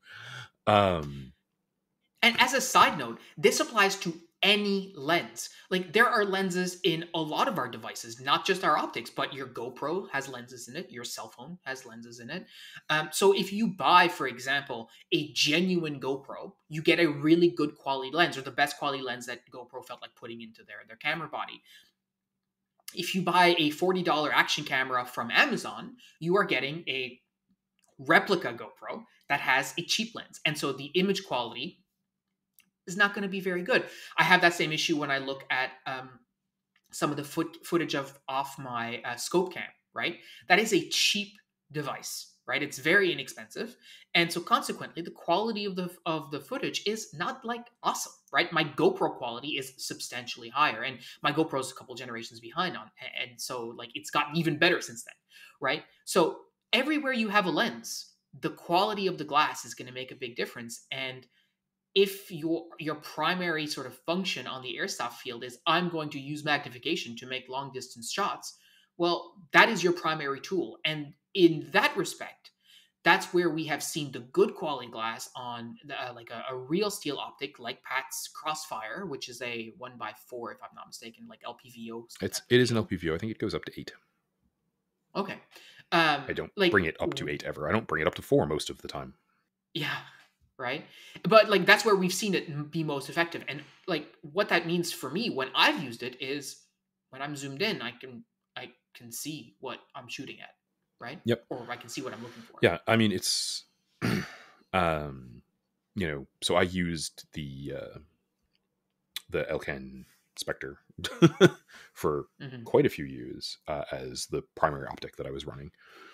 And as a side note, this applies to any lens. Like there are lenses in a lot of our devices, not just our optics, but your GoPro has lenses in it. Your cell phone has lenses in it. So if you buy, for example, a genuine GoPro, you get a really good quality lens or the best quality lens that GoPro felt like putting into their camera body. If you buy a $40 action camera from Amazon, you are getting a replica GoPro that has a cheap lens. And so the image quality is not going to be very good. I have that same issue when I look at some of the footage off my scope cam, right? That is a cheap device, right? It's very inexpensive. And so consequently, the quality of the footage is not like awesome, right? My GoPro quality is substantially higher. And my GoPro is a couple generations behind on. And so like it's gotten even better since then, right? So everywhere you have a lens, the quality of the glass is going to make a big difference. And if your primary sort of function on the airsoft field is I'm going to use magnification to make long distance shots, well, that is your primary tool. And in that respect, that's where we have seen the good quality glass on like a real steel optic like Pat's Crossfire, which is a 1x4, if I'm not mistaken, like LPVO. It is an LPVO. I think it goes up to 8. Okay. I don't Like, bring it up to 8 ever. I don't bring it up to 4 most of the time. yeah. Right. But like that's where we've seen it be most effective. And like what that means for me when I've used it is when I'm zoomed in, I can see what I'm shooting at. Right. Yep. Or I can see what I'm looking for. Yeah. I mean, it's, so I used the Elcan Spectre for quite a few years as the primary optic that I was running.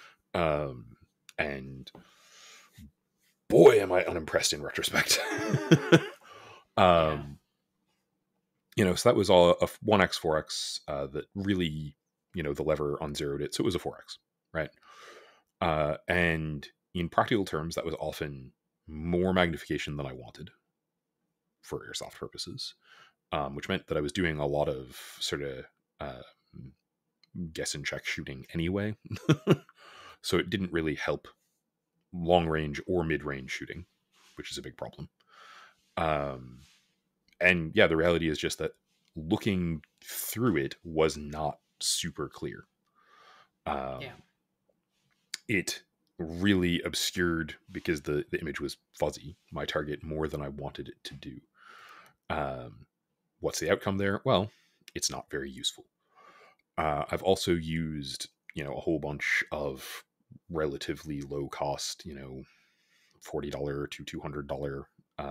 And boy, am I unimpressed in retrospect. Yeah. So that was all a 1x, 4x that really, the lever unzeroed it. So it was a 4x, right? And in practical terms, that was often more magnification than I wanted for airsoft purposes, which meant that I was doing a lot of sort of guess and check shooting anyway. So it didn't really help long range or mid range shooting, which is a big problem. And yeah, the reality is just that looking through it was not super clear. It really obscured, because the image was fuzzy, my target more than I wanted it to do. What's the outcome there? Well, it's not very useful. I've also used, a whole bunch of relatively low cost, $40 to $200,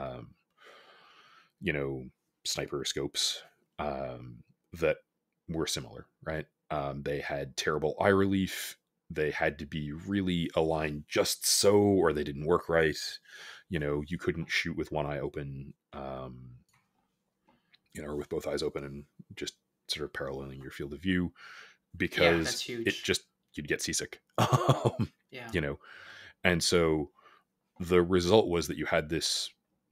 sniper scopes that were similar, right? They had terrible eye relief. They had to be really aligned just so, or they didn't work right. You couldn't shoot with one eye open, or with both eyes open and just sort of paralleling your field of view, because that's huge. it just, you'd get seasick. Yeah. And so the result was that you had this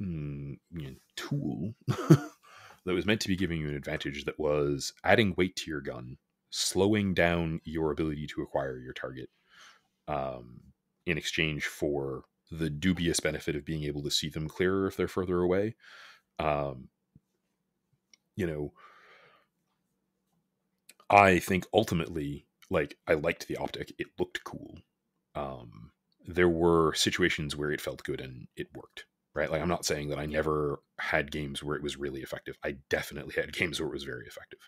tool that was meant to be giving you an advantage, that was adding weight to your gun, slowing down your ability to acquire your target, in exchange for the dubious benefit of being able to see them clearer if they're further away. I think ultimately, like, I liked the optic. It looked cool. There were situations where it felt good and it worked, right? Like, I'm not saying that I never had games where it was really effective. I definitely had games where it was very effective.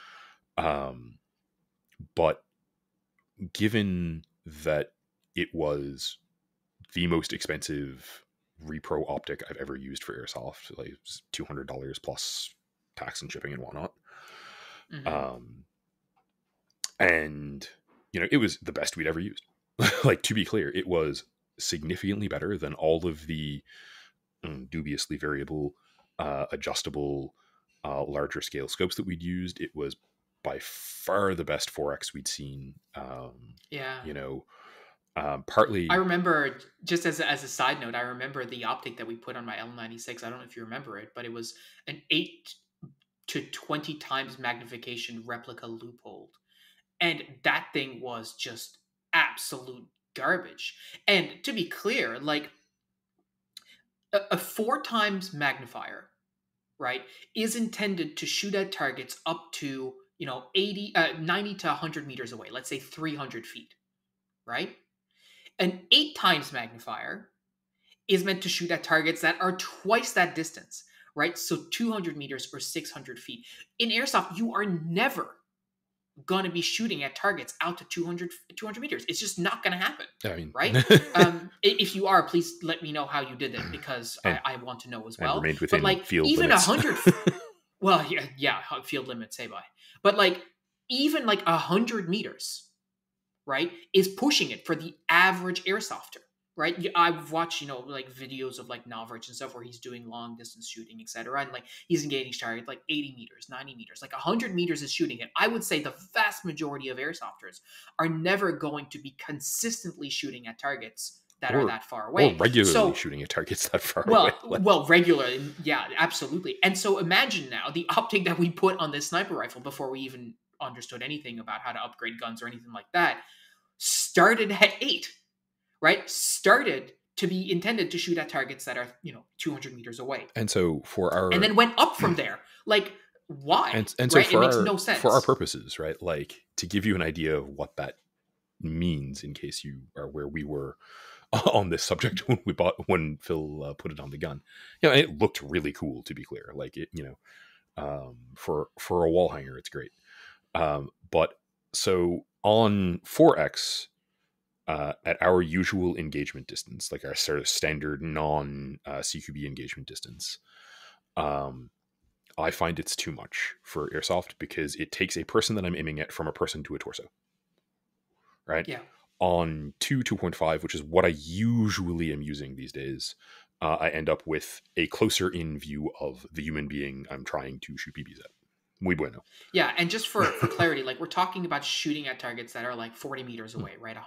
But given that it was the most expensive repro optic I've ever used for airsoft, like $200 plus tax and shipping and whatnot, Hmm. Um, and it was the best we'd ever used. Like, to be clear, it was significantly better than all of the dubiously variable, adjustable, larger scale scopes that we'd used. It was by far the best 4x we'd seen. Yeah. You know, I partly, remember, just as a side note, I remember the optic that we put on my L96. I don't know if you remember it, but it was an 8 to 20 times magnification replica loophole. And that thing was just absolute garbage. And to be clear, like a 4 times magnifier, right, is intended to shoot at targets up to, 90 to 100 meters away, let's say 300 feet, right? An 8 times magnifier is meant to shoot at targets that are twice that distance, right? So 200 meters or 600 feet. In airsoft, you are never going to be shooting at targets out to 200 meters. It's just not going to happen, I mean, right? If you are, please let me know how you did it, because and I want to know as and well. remained But within like field even limits. 100, well, yeah, field limit, say bye. But like even like 100 meters, right, is pushing it for the average airsofter, right? I've watched, like videos of like Novrich and stuff where he's doing long distance shooting, etc. And like he's engaging target like 80 meters, 90 meters, like 100 meters is shooting it. I would say the vast majority of airsofters are never going to be consistently shooting at targets that are or that far or away. regularly So, shooting at targets that far away. well, well, regular, yeah, absolutely. And so imagine now the optic that we put on this sniper rifle before we even understood anything about how to upgrade guns or anything like that started at 8, right? Started to be intended to shoot at targets that are, 200 meters away. And so for And our then went up from there. Like, why? and so Right? It makes no for our sense. purposes, right? Like, to give you an idea of what that means, in case you are where we were on this subject when Phil put it on the gun. It looked really cool, to be clear. Like, it, for a wall hanger, it's great. But so on 4x, at our usual engagement distance, like our sort of standard non CQB engagement distance, I find it's too much for airsoft because it takes a person that I'm aiming at from a person to a torso. Right? Yeah. On 2.5, which is what I usually am using these days, I end up with a closer in view of the human being I'm trying to shoot BBs at. Muy bueno. Yeah. And just for clarity, like we're talking about shooting at targets that are like 40 meters away, right?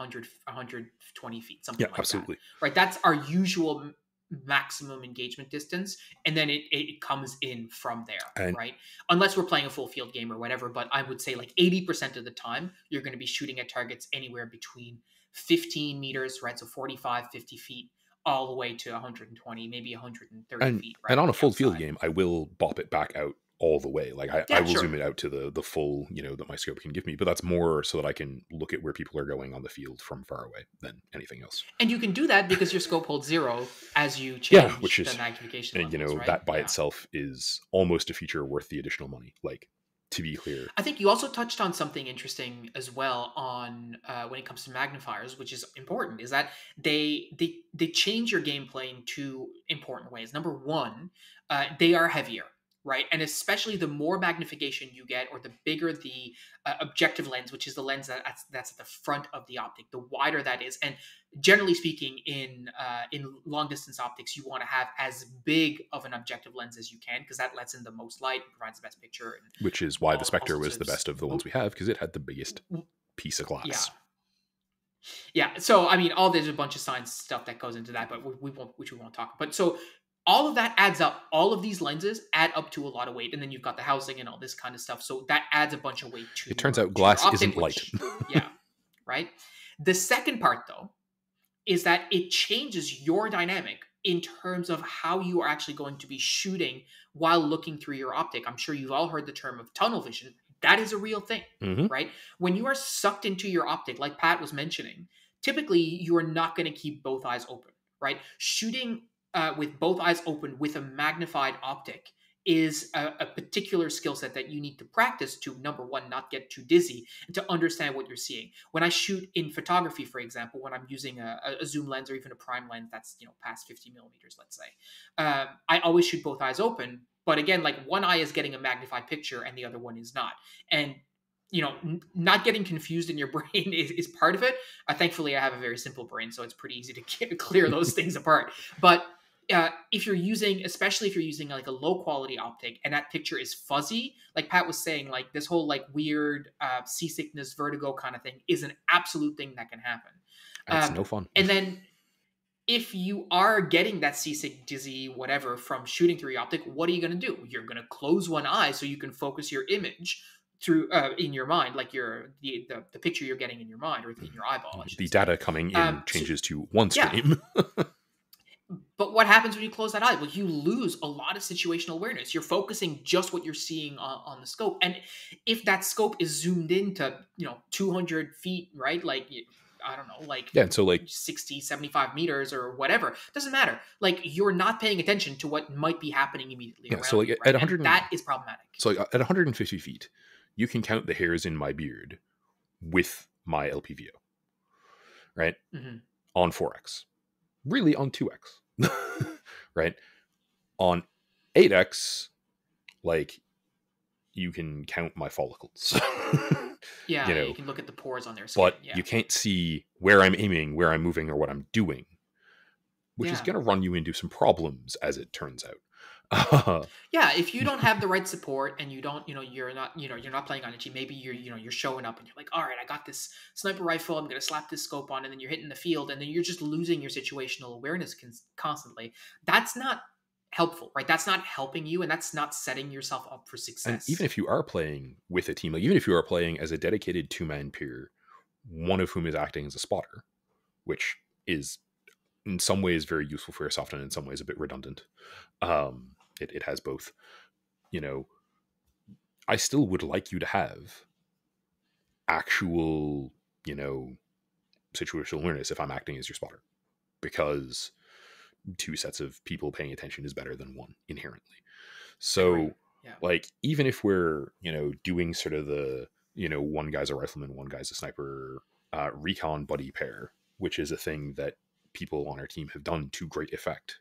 120 feet, Yeah, something like absolutely. that. Right. That's our usual maximum engagement distance, and then it comes in from there, And right? Unless we're playing a full field game or whatever, but I would say like 80% of the time you're going to be shooting at targets anywhere between 15 meters, right? So 45, 50 feet, all the way to 120, maybe 130 and feet, and right, on on a the full field outside. game, I will bop it back out all the way. Like, I Yeah, will zoom sure. it out to the full, that my scope can give me. But that's more so that I can look at where people are going on the field from far away than anything else. And you can do that because your scope holds 0 as you Yeah, which change the is, magnification and levels, right? that by Yeah. itself is almost a feature worth the additional money. Like, to be clear. I think you also touched on something interesting as well on when it comes to magnifiers, which is important, is that they change your gameplay in two important ways. Number one, they are heavier, right? And especially the more magnification you get, or the bigger the objective lens, which is the lens that's at the front of the optic, the wider that is. And generally speaking, in long distance optics, you want to have as big of an objective lens as you can, because that lets in the most light and provides the best picture, and Which is why the all Spectre sorts was of the best of the ones we have, because it had the biggest piece of yeah, glass. yeah. So I mean, all there's a bunch of science stuff that goes into that, but we won't, which we won't talk. But so all of that adds up. All of these lenses add up to a lot of weight, and then you've got the housing and all this kind of stuff. So that adds a bunch of weight It turns out to your glass optic. isn't light. Which, yeah, right. The second part, though, is that it changes your dynamic in terms of how you are actually going to be shooting while looking through your optic. I'm sure you've all heard the term of tunnel vision. That is a real thing, Mm-hmm. right? When you are sucked into your optic, like Pat was mentioning, typically you are not going to keep both eyes open, right? Shooting with both eyes open with a magnified optic is a particular skill set that you need to practice to, number one, not get too dizzy, and to understand what you're seeing. When I shoot in photography, for example, when I'm using a zoom lens or even a prime lens that's past 50 millimeters, let's say, I always shoot both eyes open. But again, like one eye is getting a magnified picture and the other one is not. And not getting confused in your brain is part of it. Thankfully, I have a very simple brain, so it's pretty easy to clear those things apart. But if you're using, especially if you're using like a low quality optic and that picture is fuzzy, like Pat was saying, like this whole like weird seasickness, vertigo kind of thing is an absolute thing that can happen. It's no fun. And then if you are getting that seasick, dizzy, whatever from shooting through your optic, what are you going to do? You're going to close one eye so you can focus your image through in your mind, like the picture you're getting in your mind or in your eyeball. The data coming in changes to one stream. Yeah. But what happens when you close that eye? Well, you lose a lot of situational awareness. You're focusing just what you're seeing on the scope. And if that scope is zoomed into, 200 feet, right? Like, I don't know, like, yeah, and so like 60, 75 meters or whatever, doesn't matter. Like, you're not paying attention to what might be happening immediately around so like you, at right? 100, And that is problematic. So like at 150 feet, you can count the hairs in my beard with my LPVO, right? Mm-hmm. On 4x, really on 2x, right? On 8x, like you can count my follicles. Yeah, you can look at the pores on their skin. But you can't see where I'm aiming, where I'm moving, or what I'm doing, which is going to run you into some problems, as it turns out. Yeah, if you don't have the right support and you don't, you're not playing on itchy, maybe you're showing up and you're like, all right, I got this sniper rifle, I'm going to slap this scope on, and then you're hitting the field and then you're just losing your situational awareness constantly. That's not helpful, right? That's not helping you, and that's not setting yourself up for success. And even if you are playing with a team, like even if you are playing as a dedicated 2-man peer, one of whom is acting as a spotter, which is in some ways very useful for airsoft and in some ways a bit redundant. It has both. I still would like you to have actual, situational awareness if I'm acting as your spotter, because 2 sets of people paying attention is better than 1 inherently. So like, even if we're, doing sort of the, one guy's a rifleman, one guy's a sniper, recon buddy pair, which is a thing that people on our team have done to great effect.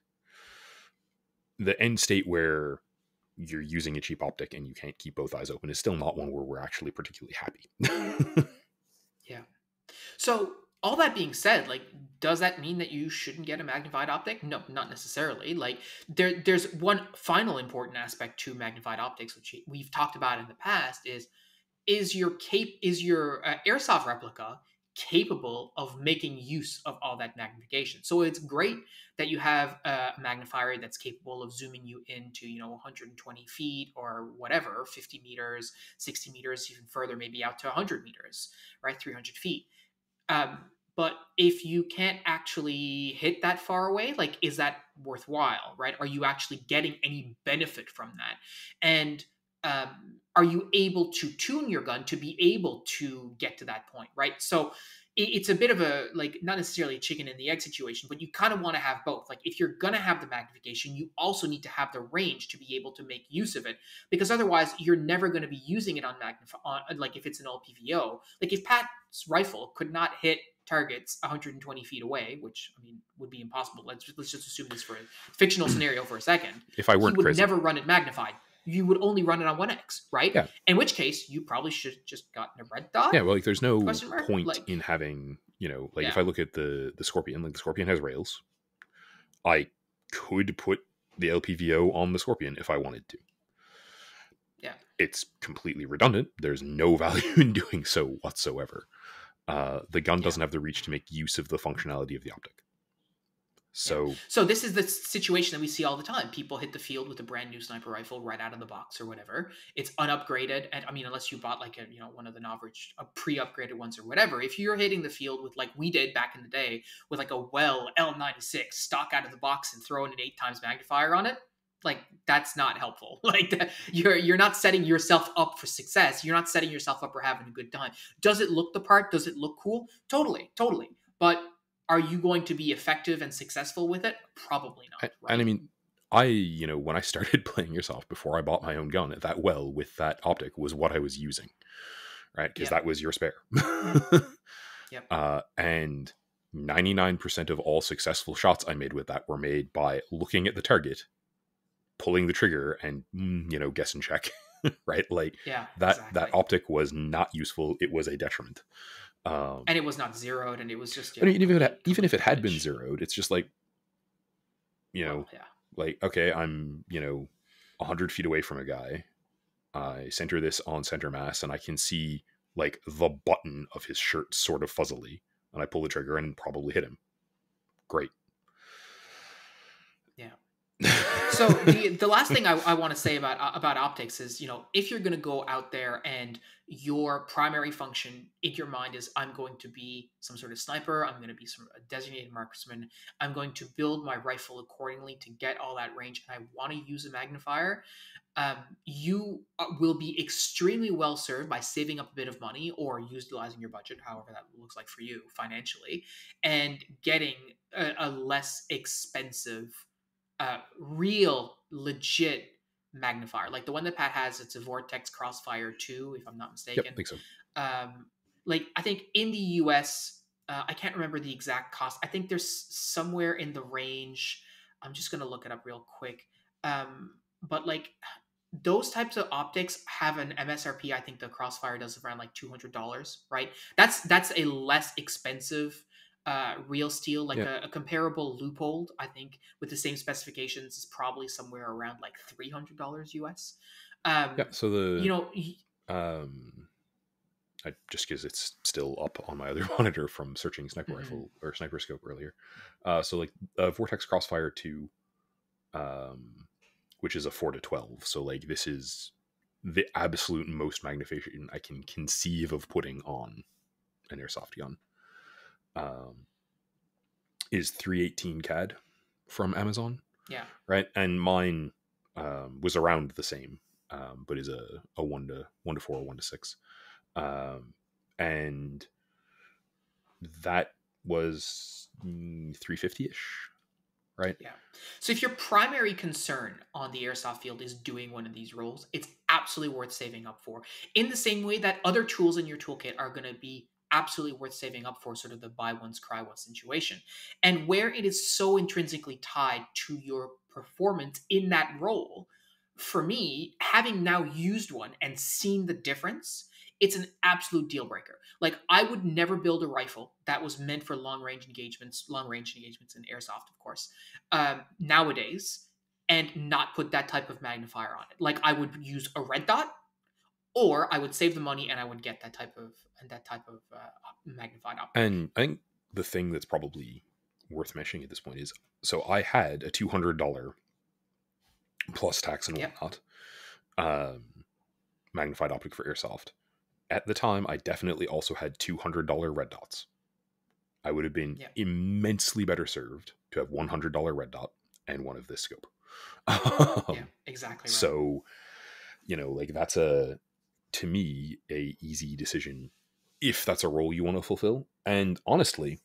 The end state where you're using a cheap optic and you can't keep both eyes open is still not one where we're actually particularly happy. Yeah. So all that being said, like, does that mean that you shouldn't get a magnified optic? No, not necessarily. Like, there's one final important aspect to magnified optics, which we've talked about in the past, is your airsoft replica capable of making use of all that magnification? So it's great that you have a magnifier that's capable of zooming you into 120 feet or whatever, 50 meters, 60 meters, even further, maybe out to 100 meters, right? 300 feet. But if you can't actually hit that far away, like, is that worthwhile, right? Are you actually getting any benefit from that? And are you able to tune your gun to be able to get to that point, right? So it's a bit of a, like, not necessarily a chicken and the egg situation, but you kind of want to have both. Like, if you're going to have the magnification, you also need to have the range to be able to make use of it, because otherwise you're never going to be using it on like, if it's an LPVO. Like, if Pat's rifle could not hit targets 120 feet away, which, I mean, would be impossible. Let's just assume this for a fictional scenario for a second. If I weren't he would crazy, never run it magnified. You would only run it on 1x, right? Yeah. In which case, you probably should have just gotten a red dot. Yeah, well, like, there's no point in having, Yeah. if I look at the Scorpion, like, the Scorpion has rails. I could put the LPVO on the Scorpion if I wanted to. Yeah. It's completely redundant. There's no value in doing so whatsoever. The gun doesn't have the reach to make use of the functionality of the optic. So this is the situation that we see all the time. People hit the field with a brand new sniper rifle right out of the box or whatever. It's unupgraded, and I mean, unless you bought like one of the average pre-upgraded ones or whatever. If you're hitting the field with, like we did back in the day, with like a Well L96 stock out of the box and throwing an 8x magnifier on it, like, that's not helpful. Like, you're not setting yourself up for success. You're not setting yourself up for having a good time. Does it look the part? Does it look cool? Totally. But are you going to be effective and successful with it? Probably not. Right? And I mean, when I started playing airsoft before I bought my own gun, that Well with that optic was what I was using, right? Because that was your spare. Yep. And 99% of all successful shots I made with that were made by looking at the target pulling the trigger and guess and check. Right, like Yeah, that exactly. optic was not useful. It was a detriment. And it was not zeroed, and it was just, I yeah, mean, even if complete it had been garbage. zeroed, it's just like, you Well, know, yeah. like, okay, I'm 100 feet away from a guy. I center this on center mass, and I can see like the button of his shirt sort of fuzzily, and I pull the trigger and probably hit him. Great. Yeah. So the last thing I want to say about optics is, if you're going to go out there and your primary function in your mind is, I'm going to be some sort of sniper, I'm going to be a designated marksman, I'm going to build my rifle accordingly to get all that range, and I want to use a magnifier, you will be extremely well served by saving up a bit of money or utilizing your budget, however that looks like for you financially, and getting a less expensive, real, legit magnifier. Like the one that Pat has, it's a Vortex Crossfire 2, if I'm not Yep, I mistaken. think so. Like I think in the US, I can't remember the exact cost. I think there's somewhere in the range. I'm just gonna look it up real quick. But like those types of optics have an MSRP. I think the Crossfire does around like $200, right? That's a less expensive real steel. Like Yeah, a comparable Loophole, I think, with the same specifications is probably somewhere around like $300 US. yeah. So You the know, um, just because it's still up on my other monitor from searching sniper mhm, rifle or sniper scope earlier. So like Vortex Crossfire 2, um, which is a 4 to 12. So like this is the absolute most magnification I can conceive of putting on an airsoft gun. Um, is 318 CAD from Amazon, yeah, right? And mine was around the same, but is a 1 to 4, 1 to 6, and that was 350 ish, right? yeah. So if your primary concern on the airsoft field is doing one of these roles, it's absolutely worth saving up for. In the same way that other tools in your toolkit are going to be absolutely worth saving up for, sort of the buy once, cry once situation. And where it is so intrinsically tied to your performance in that role, for me, having now used one and seen the difference, it's an absolute deal breaker. Like I would never build a rifle that was meant for long range engagements in airsoft, of course, nowadays, and not put that type of magnifier on it. Like I would use a red dot, or I would save the money and I would get that type of magnified optic. And I think the thing that's probably worth mentioning at this point is, so I had a $200 plus tax and Yep. whatnot magnified optic for airsoft. At the time, I definitely also had $200 red dots. I would have been Yep. immensely better served to have $100 red dot and one of this scope. Yeah. um, Exactly right. so like that's to me a easy decision if that's a role you want to fulfill. And honestly,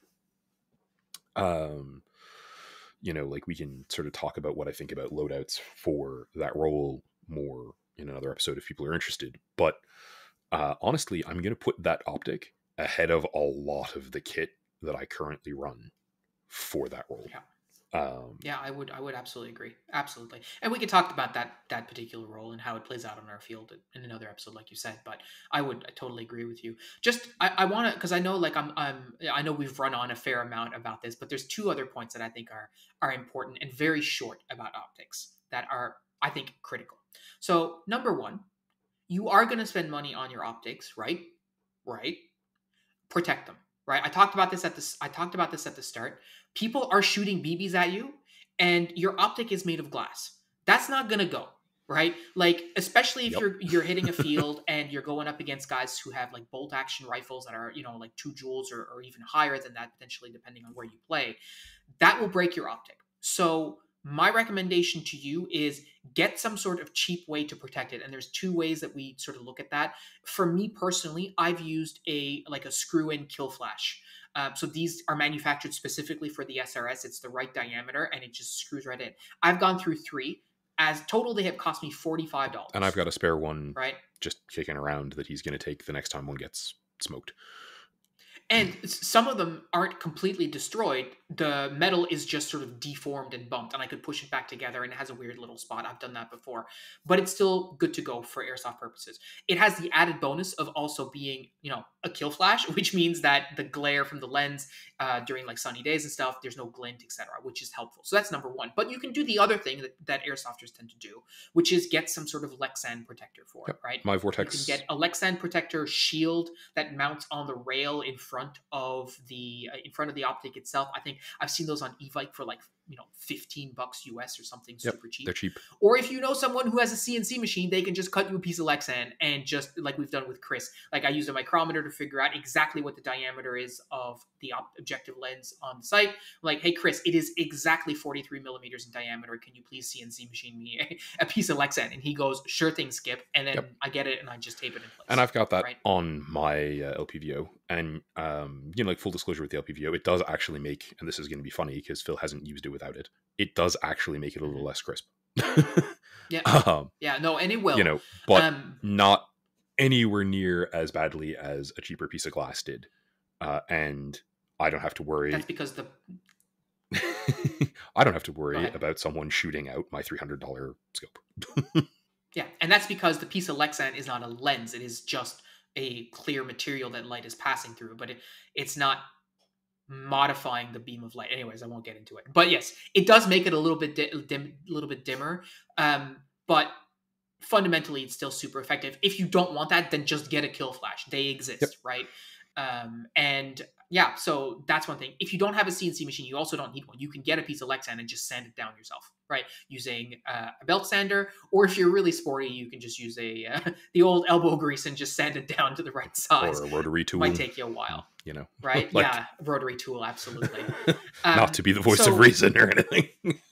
um, like we can sort of talk about what I think about loadouts for that role more in another episode if people are interested. But honestly, I'm going to put that optic ahead of a lot of the kit that I currently run for that role. Yeah. Um, Yeah, I would absolutely agree. Absolutely. And we could talk about that particular role and how it plays out on our field in another episode, like you said, but I totally agree with you. Just I want to, because I know like I know we've run on a fair amount about this, but there's two other points that I think are important and very short about optics that are, I think, critical. So number one, you are going to spend money on your optics, right? Right. Protect them, right? I talked about this at the start. People are shooting BBs at you, and your optic is made of glass. That's not gonna go, right? Like especially if yep. you're hitting a field and you're going up against guys who have like bolt action rifles that are, like 2 joules or even higher than that, potentially, depending on where you play. That will break your optic. So my recommendation to you is get some sort of cheap way to protect it. And there's two ways that we sort of look at that. For me personally, I've used a screw-in kill flash. So these are manufactured specifically for the SRS. It's the right diameter and it just screws right in. I've gone through three. As total, they have cost me And I've $45. got a spare one Right? just kicking around that he's going to take the next time one gets smoked. And some of them aren't completely destroyed. The metal is just sort of deformed and bumped, and I could push it back together, and it has a weird little spot. I've done that before, but it's still good to go for airsoft purposes. It has the added bonus of also being, a kill flash, which means that the glare from the lens during like sunny days and stuff, there's no glint, etc., which is helpful. So that's number one. But you can do the other thing that airsofters tend to do, which is get some sort of Lexan protector for it, Yep. right? My You can Vortex. get a Lexan protector shield that mounts on the rail in front of the optic itself. I think I've seen those on Evike for like $15 US or something Yep. super cheap. They're cheap. Or if you know someone who has a CNC machine, they can just cut you a piece of Lexan and just like we've done with Chris. Like I used a micrometer to figure out exactly what the diameter is of the objective lens on the site. I'm like, hey Chris, it is exactly 43 millimeters in diameter. Can you please CNC machine me a piece of Lexan? And he goes, sure thing, Skip. And then Yep. I get it and I just tape it in place. And I've got that right? on my LPVO. And, like full disclosure with the LPVO, it does actually make, and this is going to be funny because Phil hasn't used it without it does actually make it a little less crisp. Yeah. um, Yeah, no, and it will. But not anywhere near as badly as a cheaper piece of glass did. And I don't have to worry. That's because I don't have to worry about someone shooting out my $300 scope. Yeah, and that's because the piece of Lexan is not a lens. It is just a clear material that light is passing through, but it's not modifying the beam of light. Anyways, I won't get into it. But yes, it does make it a little bit dimmer. But fundamentally, it's still super effective. If you don't want that, then just get a kill flash. They exist, right? And yeah, so that's one thing. If you don't have a CNC machine, you also don't need one. You can get a piece of Lexan and just sand it down yourself, right? Using a belt sander, or if you're really sporty, you can just use the old elbow grease and just sand it down to the right size. Or a rotary tool. Might take you a while. Right? Like, yeah, rotary tool, absolutely. Not to be the voice of reason or anything.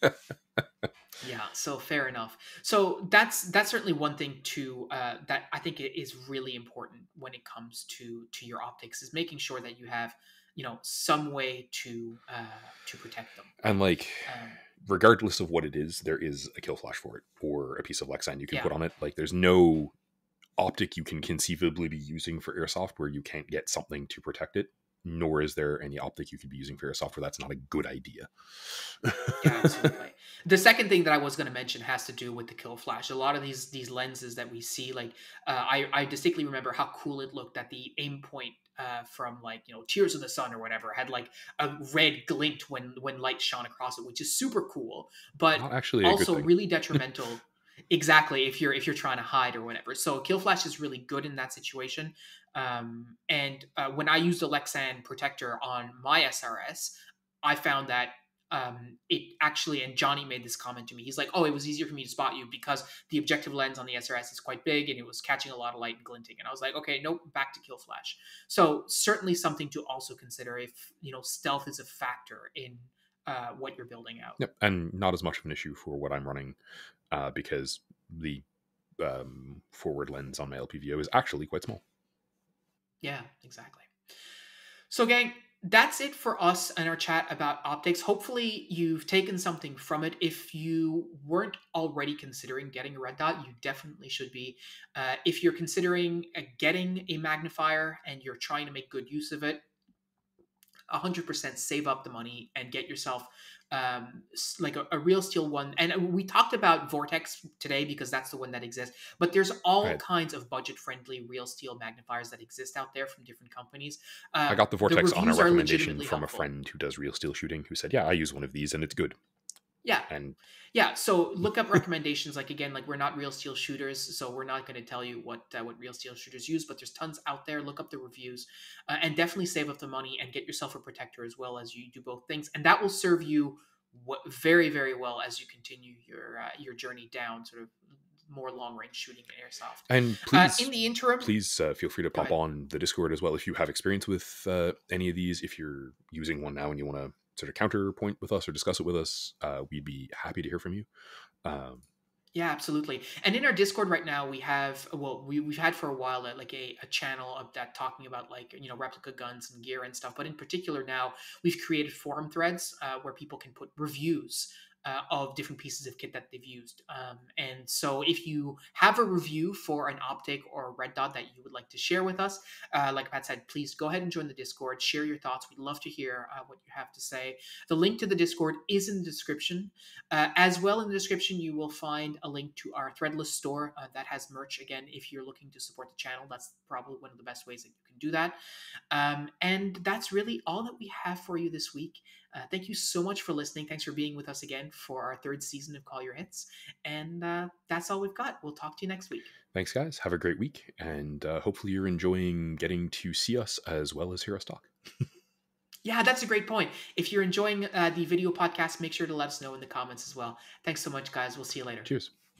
Yeah, so fair enough. So that's certainly one thing too that I think is really important when it comes to your optics, is making sure that you have some way to protect them. And like, regardless of what it is, there is a kill flash for it, or a piece of Lexan you can put on it. Like, there's no optic you can conceivably be using for airsoft where you can't get something to protect it, nor is there any optic you could be using for airsoft where that's not a good idea. Yeah, absolutely. The second thing that I was going to mention has to do with the kill flash. A lot of these lenses that we see, like I distinctly remember how cool it looked that the aim point from like Tears of the Sun or whatever had like a red glint when light shone across it, which is super cool, but not actually also really detrimental. Exactly, if you're trying to hide or whatever. So kill flash is really good in that situation. And when I used a Lexan protector on my SRS, I found that it actually, and Johnny made this comment to me, he's like, oh, it was easier for me to spot you because the objective lens on the SRS is quite big and it was catching a lot of light and glinting. And I was like, okay, nope, back to kill flash. So certainly something to also consider if stealth is a factor in what you're building out. Yep, and not as much of an issue for what I'm running because the forward lens on my LPVO is actually quite small. Yeah, exactly. So gang, that's it for us and our chat about optics. Hopefully you've taken something from it. If you weren't already considering getting a red dot, you definitely should be. If you're considering getting a magnifier and you're trying to make good use of it, 100% save up the money and get yourself like a real steel one. And we talked about Vortex today because that's the one that exists, but there's all kinds of budget friendly real steel magnifiers that exist out there from different companies. I got the Vortex on a recommendation from a friend who does real steel shooting who said, yeah, I use one of these and it's good. Yeah. And yeah, so look up recommendations. Like, again, like we're not real steel shooters, so we're not going to tell you what real steel shooters use, but there's tons out there. Look up the reviews and definitely save up the money and get yourself a protector as well as you do both things. And that will serve you very, very well as you continue your journey down sort of more long-range shooting in airsoft. And please, in the interim, please feel free to pop on the Discord as well if you have experience with any of these. If you're using one now and you want to sort of counterpoint with us or discuss it with us, we'd be happy to hear from you. Yeah, absolutely. And in our Discord right now, we have, well, we've had for a while like a channel of that talking about like, replica guns and gear and stuff. But in particular now, we've created forum threads where people can put reviews of different pieces of kit that they've used. And so if you have a review for an optic or a red dot that you would like to share with us, like Pat said, please go ahead and join the Discord, share your thoughts. We'd love to hear what you have to say. The link to the Discord is in the description. As well, in the description, you will find a link to our Threadless store that has merch. Again, if you're looking to support the channel, that's probably one of the best ways that you can do that. And that's really all that we have for you this week. Thank you so much for listening. Thanks for being with us again for our third season of Call Your Hits. And that's all we've got. We'll talk to you next week. Thanks, guys. Have a great week. And hopefully you're enjoying getting to see us as well as hear us talk. Yeah, that's a great point. If you're enjoying the video podcast, make sure to let us know in the comments as well. Thanks so much, guys. We'll see you later. Cheers.